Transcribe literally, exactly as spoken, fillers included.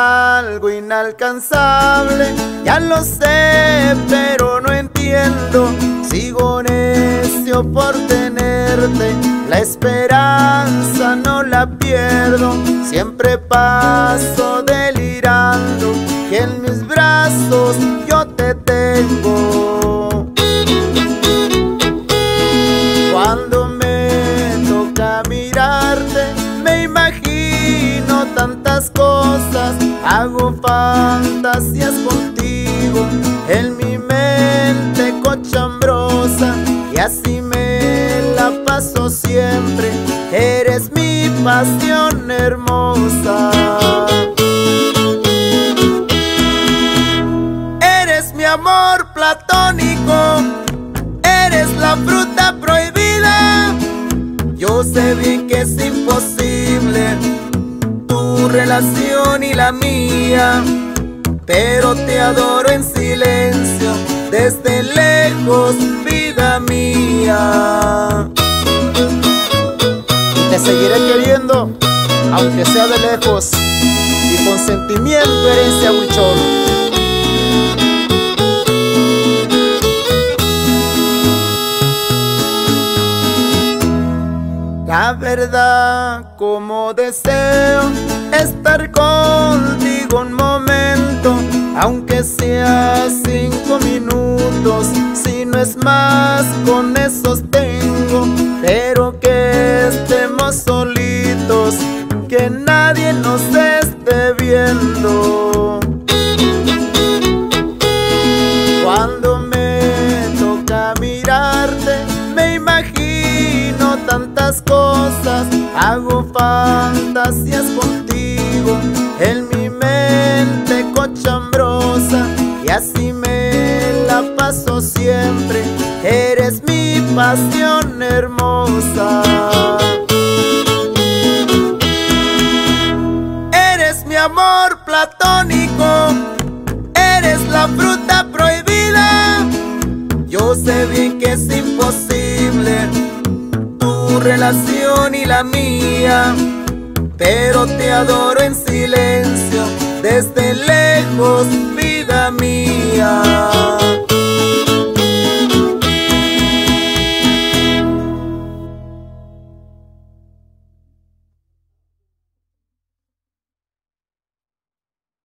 algo inalcanzable. Ya lo sé, pero no entiendo. Sigo necio por tenerte, la esperanza no la pierdo. Siempre paso delirando que en mis brazos yo te tengo. Cuando me toca mirarte, me imagino tantas cosas, hago fantasías contigo en mi mente cochambrosa, y así me la paso siempre. Eres mi pasión hermosa. Eres mi amor platónico, eres la fruta prohibida. Yo sé bien que es imposible tu relación y la mía, pero te adoro en silencio, desde lejos, vida mía. Y te seguiré queriendo, aunque sea de lejos, y con sentimiento, herencia huichol. La verdad, como deseo estar contigo un momento, aunque sea cinco minutos, si no es más, con esos tengo. Pero que estemos solitos, que nadie nos esté viendo. Cuando me toca mirarte, me imagino tantas cosas, hago fantasías contigo en mi mente cochambrosa, y así me la paso siempre. Eres mi pasión hermosa. Eres mi amor platónico, eres la fruta prohibida. Yo sé bien que es imposible tu relación y la mía, pero te adoro en silencio, desde lejos, vida mía.